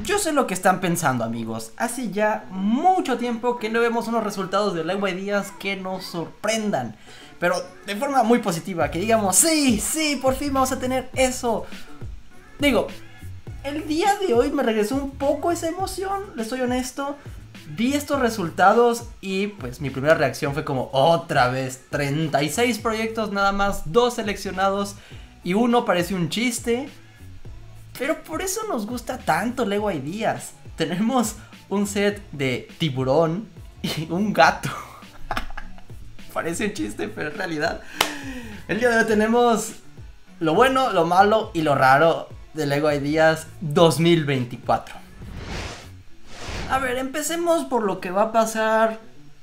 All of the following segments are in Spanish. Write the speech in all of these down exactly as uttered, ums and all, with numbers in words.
Yo sé lo que están pensando, amigos. Hace ya mucho tiempo que no vemos unos resultados de Lego Ideas que nos sorprendan, pero de forma muy positiva, que digamos, sí, sí, por fin vamos a tener eso. Digo, el día de hoy me regresó un poco esa emoción, les soy honesto. Vi estos resultados y pues mi primera reacción fue como, otra vez, treinta y seis proyectos nada más, dos seleccionados y uno parece un chiste. Pero por eso nos gusta tanto Lego Ideas. Tenemos un set de tiburón y un gato. Parece un chiste, pero en realidad el día de hoy tenemos lo bueno, lo malo y lo raro de Lego Ideas dos mil veinticuatro. A ver, empecemos por lo que va a pasar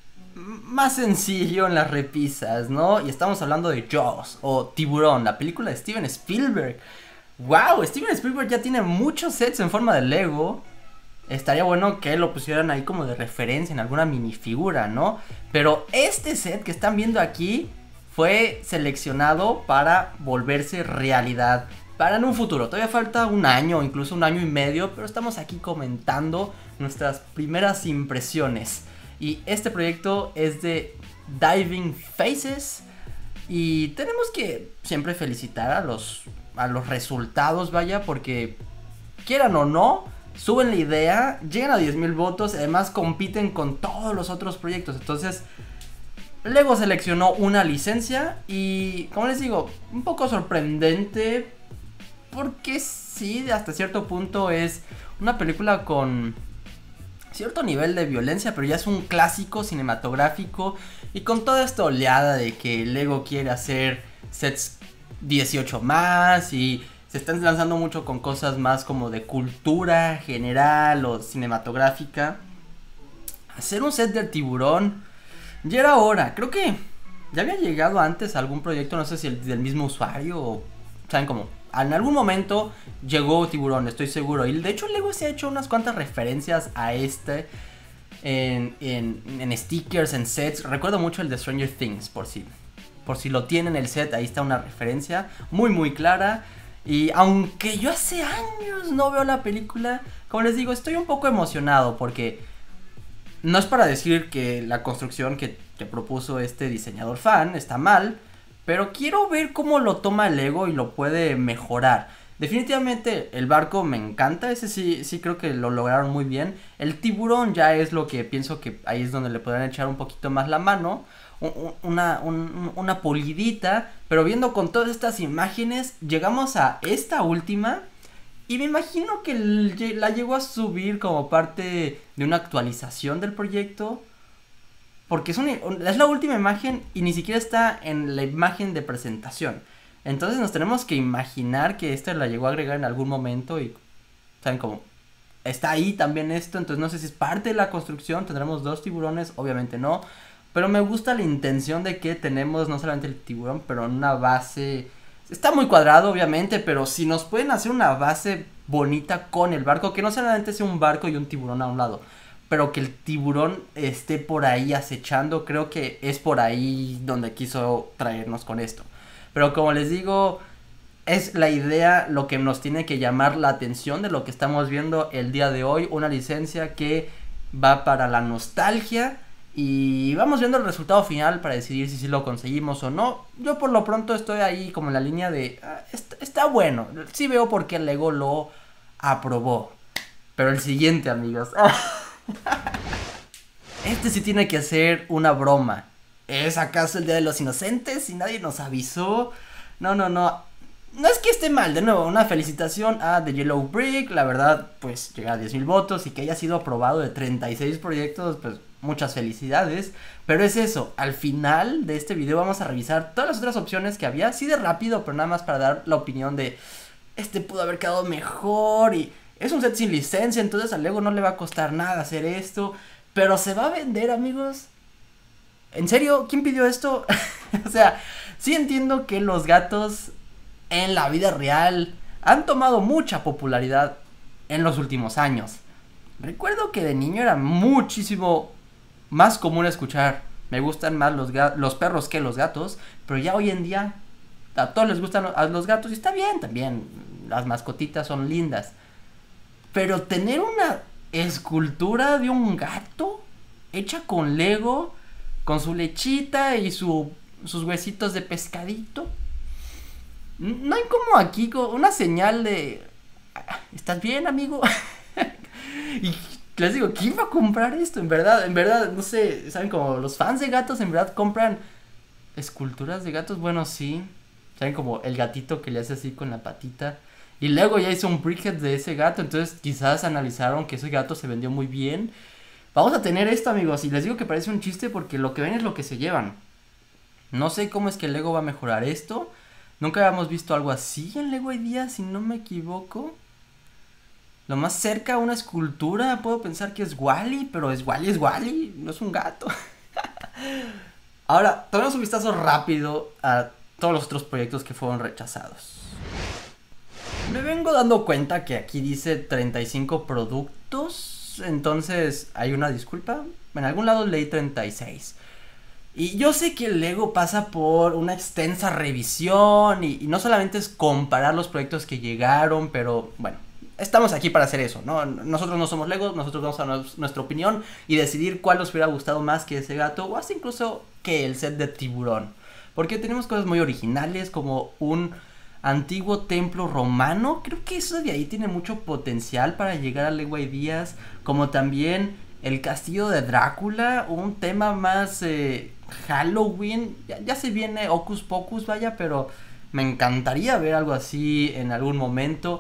más sencillo en las repisas, ¿no? Y estamos hablando de Jaws o Tiburón, la película de Steven Spielberg. Wow, Steven Spielberg ya tiene muchos sets en forma de Lego. Estaría bueno que lo pusieran ahí como de referencia en alguna minifigura, ¿no? Pero este set que están viendo aquí fue seleccionado para volverse realidad para en un futuro. Todavía falta un año, incluso un año y medio, pero estamos aquí comentando nuestras primeras impresiones. Y este proyecto es de Diving Faces. Y tenemos que siempre felicitar a los, a los resultados, vaya, porque quieran o no, suben la idea, llegan a diez mil votos, además compiten con todos los otros proyectos. Entonces, Lego seleccionó una licencia y, como les digo, un poco sorprendente, porque sí, hasta cierto punto es una película con cierto nivel de violencia, pero ya es un clásico cinematográfico. Y con toda esta oleada de que Lego quiere hacer sets dieciocho más y se están lanzando mucho con cosas más como de cultura general o cinematográfica, hacer un set del tiburón ya era hora. Creo que ya había llegado antes a algún proyecto, no sé si el del mismo usuario o, saben, como en algún momento llegó Tiburón, estoy seguro. Y de hecho Lego se ha hecho unas cuantas referencias a este en, en, en stickers, en sets. Recuerdo mucho el de Stranger Things, por si, por si lo tienen el set, ahí está una referencia muy muy clara. Y aunque yo hace años no veo la película, como les digo, estoy un poco emocionado porque no es para decir que la construcción que, que propuso este diseñador fan está mal, pero quiero ver cómo lo toma Lego y lo puede mejorar. Definitivamente el barco me encanta, ese sí, sí creo que lo lograron muy bien. El tiburón ya es lo que pienso que ahí es donde le podrán echar un poquito más la mano. Una, un, una pulidita, pero viendo con todas estas imágenes, llegamos a esta última. Y me imagino que la llegó a subir como parte de una actualización del proyecto. Porque es, una, es la última imagen y ni siquiera está en la imagen de presentación. Entonces nos tenemos que imaginar que esta la llegó a agregar en algún momento y, ¿saben cómo? Está ahí también esto, entonces no sé si es parte de la construcción, tendremos dos tiburones, obviamente no. Pero me gusta la intención de que tenemos no solamente el tiburón, pero una base. Está muy cuadrado, obviamente, pero si nos pueden hacer una base bonita con el barco, que no solamente sea un barco y un tiburón a un lado, pero que el tiburón esté por ahí acechando, creo que es por ahí donde quiso traernos con esto. Pero como les digo, es la idea lo que nos tiene que llamar la atención de lo que estamos viendo el día de hoy. Una licencia que va para la nostalgia. Y vamos viendo el resultado final para decidir si sí lo conseguimos o no. Yo por lo pronto estoy ahí como en la línea de ah, está, está bueno. Sí veo por qué Lego lo aprobó. Pero el siguiente, amigos. Este sí tiene que ser una broma. ¿Es acaso el Día de los Inocentes y nadie nos avisó? No, no, no. No es que esté mal, de nuevo, una felicitación a The Yellow Brick. La verdad, pues llega a diez mil votos y que haya sido aprobado de treinta y seis proyectos, pues muchas felicidades. Pero es eso, al final de este video vamos a revisar todas las otras opciones que había. Sí de rápido, pero nada más para dar la opinión de este pudo haber quedado mejor. Y es un set sin licencia, entonces a Lego no le va a costar nada hacer esto. Pero se va a vender, amigos. ¿En serio? ¿Quién pidió esto? O sea, sí entiendo que los gatos en la vida real han tomado mucha popularidad en los últimos años. Recuerdo que de niño era muchísimo más común escuchar me gustan más los, los perros que los gatos, pero ya hoy en día a todos les gustan los, a los gatos y está bien también, las mascotitas son lindas. Pero tener una escultura de un gato hecha con Lego, con su lechita y su, sus huesitos de pescadito. No hay como aquí una señal de... ¿Estás bien, amigo? Y les digo, ¿quién va a comprar esto? En verdad, en verdad, no sé, ¿saben? Como los fans de gatos en verdad compran esculturas de gatos. Bueno, sí. ¿Saben? Como el gatito que le hace así con la patita. Y luego ya hizo un briquet de ese gato. Entonces quizás analizaron que ese gato se vendió muy bien. Vamos a tener esto, amigos. Y les digo que parece un chiste porque lo que ven es lo que se llevan. No sé cómo es que Lego va a mejorar esto. Nunca habíamos visto algo así en Lego Ideas, si no me equivoco. Lo más cerca a una escultura puedo pensar que es Wall-E, pero es Wall-E, es Wall-E, no es un gato. Ahora, tomemos un vistazo rápido a todos los otros proyectos que fueron rechazados. Me vengo dando cuenta que aquí dice treinta y cinco productos, entonces hay una disculpa. En algún lado leí treinta y seis. Y yo sé que el Lego pasa por una extensa revisión y, y no solamente es comparar los proyectos que llegaron, pero bueno, estamos aquí para hacer eso, ¿no? Nosotros no somos Legos, nosotros vamos a nos, nuestra opinión y decidir cuál nos hubiera gustado más que ese gato o hasta incluso que el set de tiburón. Porque tenemos cosas muy originales como un antiguo templo romano. Creo que eso de ahí tiene mucho potencial para llegar a Lego Ideas. Como también el castillo de Drácula, un tema más eh, Halloween. Ya, ya se viene Hocus Pocus, vaya, pero me encantaría ver algo así en algún momento.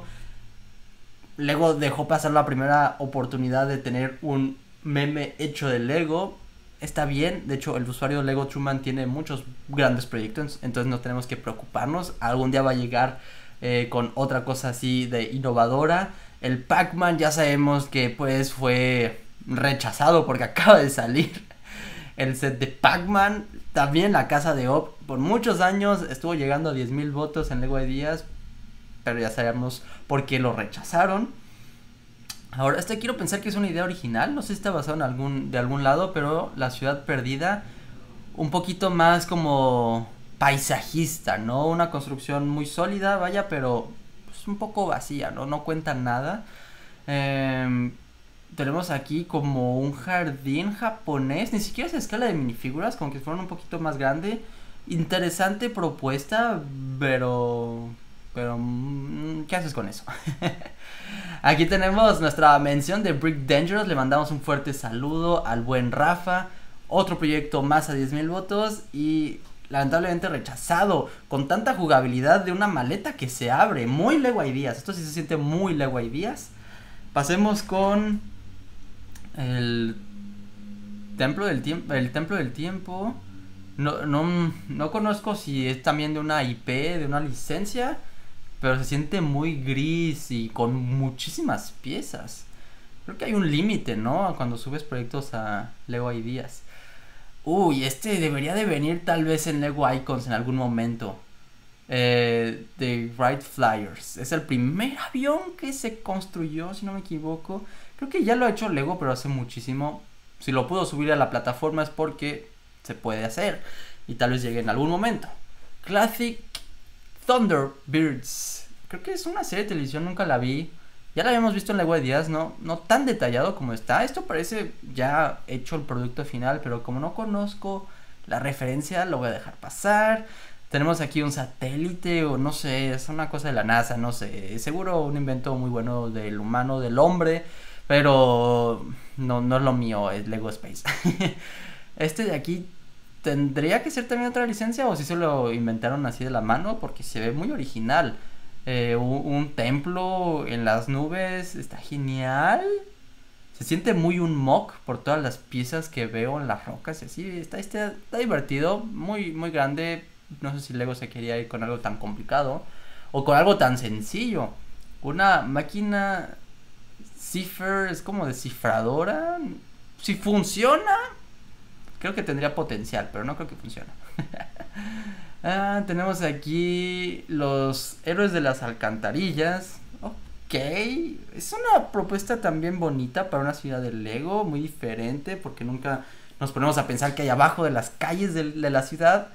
Lego dejó pasar la primera oportunidad de tener un meme hecho de Lego. Está bien, de hecho el usuario Lego Truman tiene muchos grandes proyectos, entonces no tenemos que preocuparnos. Algún día va a llegar eh, con otra cosa así de innovadora. El Pac-Man ya sabemos que pues fue rechazado porque acaba de salir el set de Pac-Man. También la casa de Op por muchos años estuvo llegando a diez mil votos en Lego Ideas, pero ya sabemos por qué lo rechazaron. Ahora, este quiero pensar que es una idea original, no sé si está basado en algún, de algún lado, pero la ciudad perdida, un poquito más como paisajista, ¿no? Una construcción muy sólida, vaya, pero pues, un poco vacía, ¿no? No cuenta nada. Eh, tenemos aquí como un jardín japonés, ni siquiera es a escala de minifiguras, como que fueron un poquito más grande. Interesante propuesta, pero... Pero, ¿qué haces con eso? Aquí tenemos nuestra mención de Brick Dangerous. Le mandamos un fuerte saludo al buen Rafa. Otro proyecto más a diez mil votos. Y lamentablemente rechazado. Con tanta jugabilidad de una maleta que se abre. Muy Lego Ideas. Esto sí se siente muy Lego Ideas. Pasemos con el Templo del Tiempo. El Templo del Tiempo. No, no, no conozco si es también de una I P, de una licencia. Pero se siente muy gris y con muchísimas piezas. Creo que hay un límite, ¿no? Cuando subes proyectos a Lego Ideas. Uy, este debería de venir tal vez en Lego Icons en algún momento. Eh, de Wright Flyers. Es el primer avión que se construyó, si no me equivoco. Creo que ya lo ha hecho Lego, pero hace muchísimo. Si lo pudo subir a la plataforma es porque se puede hacer. Y tal vez llegue en algún momento. Classic Thunderbirds. Creo que es una serie de televisión, nunca la vi. Ya la habíamos visto en Lego Ideas, no, no tan detallado como está. Esto parece ya hecho el producto final, pero como no conozco la referencia, lo voy a dejar pasar. Tenemos aquí un satélite, o no sé, es una cosa de la NASA, no sé. Seguro un invento muy bueno del humano, del hombre, pero no, no es lo mío, es Lego Space. Este de aquí tendría que ser también otra licencia, o si se lo inventaron así de la mano, porque se ve muy original. Eh, un, un templo en las nubes, está genial. Se siente muy un mock por todas las piezas que veo en las rocas y así. Está, está, está divertido, muy, muy grande. No sé si Lego se quería ir con algo tan complicado o con algo tan sencillo. Una máquina Cipher es como descifradora. Si funciona, creo que tendría potencial, pero no creo que funcione. Ah, tenemos aquí los héroes de las alcantarillas. Ok, es una propuesta también bonita para una ciudad de Lego, muy diferente, porque nunca nos ponemos a pensar que hay abajo de las calles de, de la ciudad.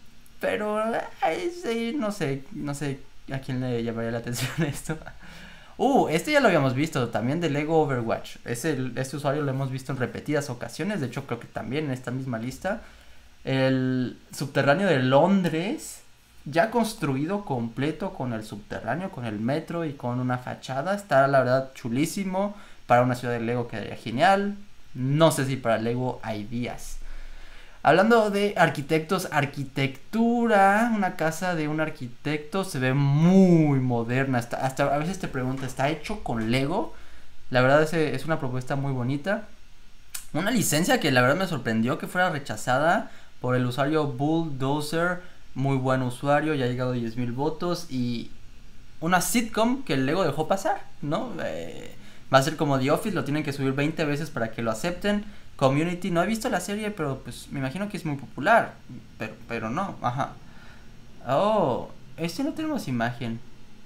Pero, ay, sí, no sé, no sé a quién le llamaría la atención esto. Uh, este ya lo habíamos visto, también de Lego Overwatch. Ese, este usuario lo hemos visto en repetidas ocasiones, de hecho creo que también en esta misma lista. El subterráneo de Londres, ya construido completo con el subterráneo, con el metro y con una fachada. Está la verdad chulísimo, para una ciudad de Lego quedaría genial. No sé si para Lego Ideas. Hablando de arquitectos, arquitectura, una casa de un arquitecto se ve muy moderna, hasta, hasta a veces te preguntas, ¿está hecho con Lego? La verdad es, es una propuesta muy bonita. Una licencia que la verdad me sorprendió que fuera rechazada por el usuario Bulldozer, muy buen usuario, ya ha llegado a diez mil votos. Y una sitcom que el Lego dejó pasar, ¿no? Eh, va a ser como The Office, lo tienen que subir veinte veces para que lo acepten. Community, no he visto la serie, pero pues me imagino que es muy popular. Pero, pero no, ajá. Oh, este no tenemos imagen.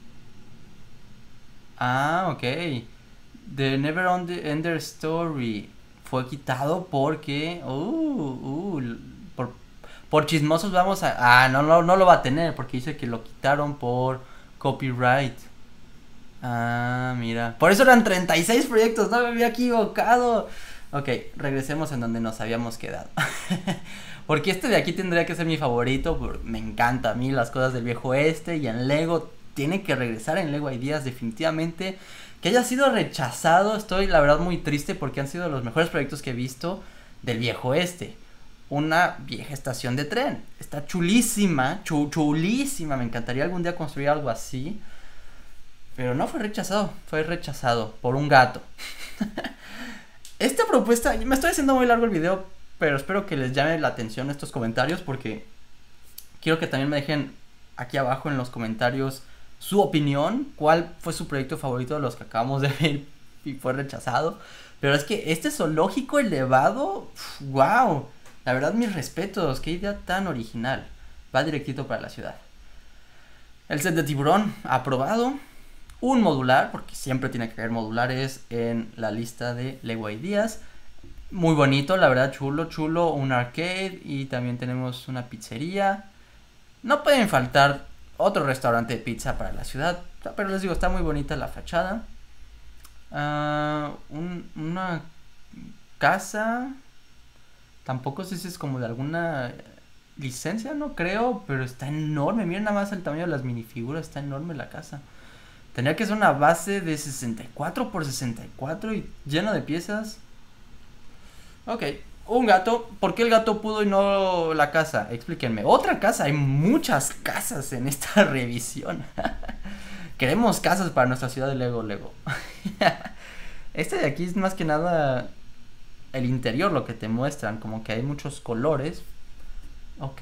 Ah, ok. The Never Ender Story fue quitado porque... Uh, uh, por, por chismosos vamos a... Ah, no, no, no lo va a tener porque dice que lo quitaron por copyright. Ah, mira. Por eso eran treinta y seis proyectos, no me había equivocado. Ok, regresemos en donde nos habíamos quedado. Porque este de aquí tendría que ser mi favorito. Me encanta a mí las cosas del viejo oeste. Y en Lego tiene que regresar en Lego Ideas definitivamente. Que haya sido rechazado, estoy la verdad muy triste porque han sido los mejores proyectos que he visto del viejo oeste. Una vieja estación de tren. Está chulísima, chu chulísima. Me encantaría algún día construir algo así. Pero no fue rechazado, fue rechazado por un gato. Esta propuesta, me estoy haciendo muy largo el video, pero espero que les llame la atención estos comentarios porque quiero que también me dejen aquí abajo en los comentarios su opinión, cuál fue su proyecto favorito de los que acabamos de ver y fue rechazado. Pero es que este zoológico elevado, wow, la verdad mis respetos, qué idea tan original, va directito para la ciudad. El set de tiburón, aprobado. Un modular, porque siempre tiene que haber modulares en la lista de Lego Ideas. Muy bonito, la verdad, chulo, chulo. Un arcade y también tenemos una pizzería. No pueden faltar otro restaurante de pizza para la ciudad, pero les digo, está muy bonita la fachada. Uh, un, una casa. Tampoco sé si es como de alguna licencia, no creo, pero está enorme. Miren nada más el tamaño de las minifiguras, está enorme la casa. Tendría que ser una base de sesenta y cuatro por sesenta y cuatro y lleno de piezas. Ok, un gato. ¿Por qué el gato pudo y no la casa? Explíquenme. Otra casa, hay muchas casas en esta revisión. Queremos casas para nuestra ciudad de Lego Lego. Este de aquí es más que nada el interior lo que te muestran. Como que hay muchos colores. Ok.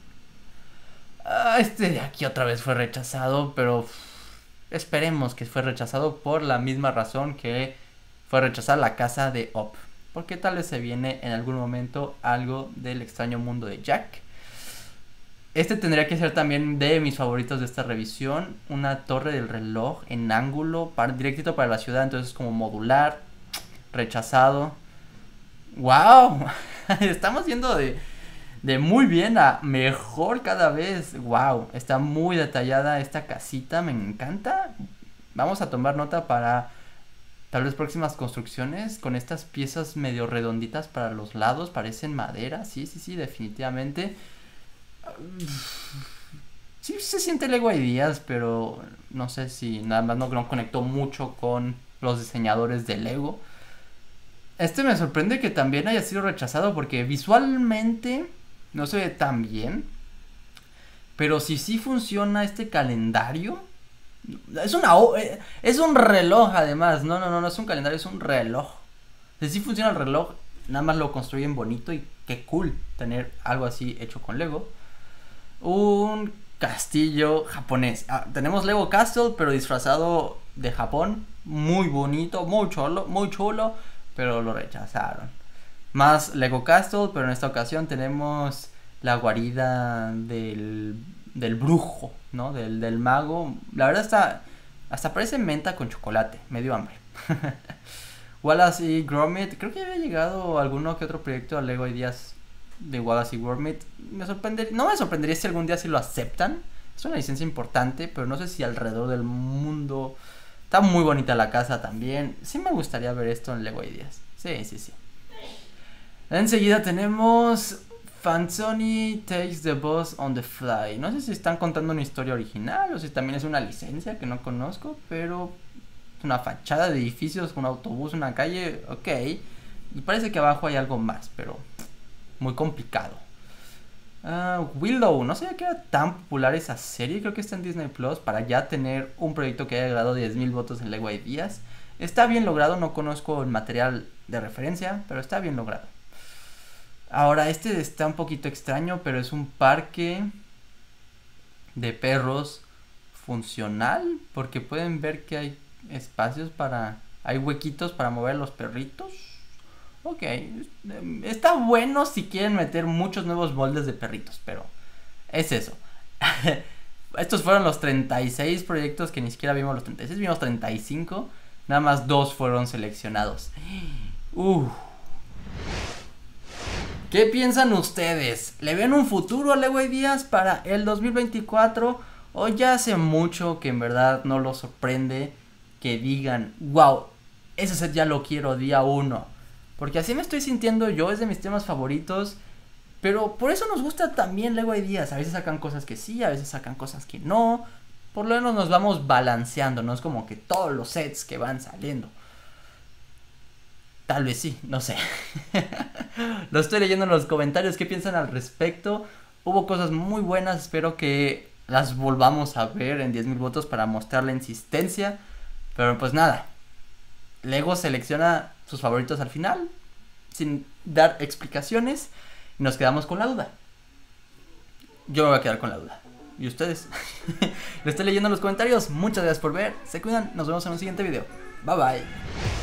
Ah, este de aquí otra vez fue rechazado, pero... esperemos que fue rechazado por la misma razón que fue rechazada la casa de Up. Porque tal vez se viene en algún momento algo del extraño mundo de Jack. Este tendría que ser también de mis favoritos de esta revisión. Una torre del reloj en ángulo, para, directito para la ciudad, entonces como modular. Rechazado. ¡Wow! Estamos yendo de, de muy bien a mejor cada vez. ¡Wow! Está muy detallada esta casita, me encanta. Vamos a tomar nota para tal vez próximas construcciones. Con estas piezas medio redonditas para los lados, parecen madera. Sí, sí, sí, definitivamente. Sí se siente Lego Ideas, pero no sé si nada más no, no conectó mucho con los diseñadores de Lego. Este me sorprende que también haya sido rechazado porque visualmente no se ve tan bien. Pero si sí funciona este calendario. Es una es un reloj además. No, no, no, no es un calendario, es un reloj. Si sí funciona el reloj, nada más lo construyen bonito y qué cool tener algo así hecho con Lego. Un castillo japonés. Ah, tenemos Lego Castle, pero disfrazado de Japón. Muy bonito, muy chulo, muy chulo, pero lo rechazaron. Más Lego Castle, pero en esta ocasión tenemos la guarida del, del brujo, ¿no? Del, del mago. La verdad está, hasta parece menta con chocolate. Me dio hambre. Wallace y Gromit. Creo que había llegado alguno que otro proyecto a Lego Ideas de Wallace y Gromit. Me sorprendería, no me sorprendería si algún día sí lo aceptan. Es una licencia importante, pero no sé si alrededor del mundo. Está muy bonita la casa también. Sí me gustaría ver esto en Lego Ideas. Sí, sí, sí. Enseguida tenemos Fanzoni Takes the Bus on the Fly. No sé si están contando una historia original o si también es una licencia que no conozco, pero una fachada de edificios, un autobús, una calle, ok. Y parece que abajo hay algo más, pero muy complicado. Uh, Willow, no sabía que era tan popular esa serie, creo que está en Disney Plus, para ya tener un proyecto que haya logrado diez mil votos en Lego Ideas. Está bien logrado, no conozco el material de referencia, pero está bien logrado. Ahora, este está un poquito extraño, pero es un parque de perros funcional, porque pueden ver que hay espacios para... hay huequitos para mover los perritos. Ok, está bueno si quieren meter muchos nuevos moldes de perritos, pero es eso. Estos fueron los treinta y seis proyectos que ni siquiera vimos los treinta y seis, vimos treinta y cinco, nada más dos fueron seleccionados. Uh. ¿Qué piensan ustedes? ¿Le ven un futuro a Lego Ideas para el dos mil veinticuatro? ¿O ya hace mucho que en verdad no los sorprende que digan, wow, ese set ya lo quiero día uno? Porque así me estoy sintiendo yo, es de mis temas favoritos. Pero por eso nos gusta también Lego Ideas. A veces sacan cosas que sí, a veces sacan cosas que no. Por lo menos nos vamos balanceando, no es como que todos los sets que van saliendo. Tal vez sí, no sé. Lo estoy leyendo en los comentarios, ¿qué piensan al respecto? Hubo cosas muy buenas, espero que las volvamos a ver en diez mil votos para mostrar la insistencia. Pero pues nada, Lego selecciona sus favoritos al final, sin dar explicaciones, y nos quedamos con la duda. Yo me voy a quedar con la duda. ¿Y ustedes? Lo estoy leyendo en los comentarios, muchas gracias por ver, se cuidan, nos vemos en un siguiente video. Bye bye.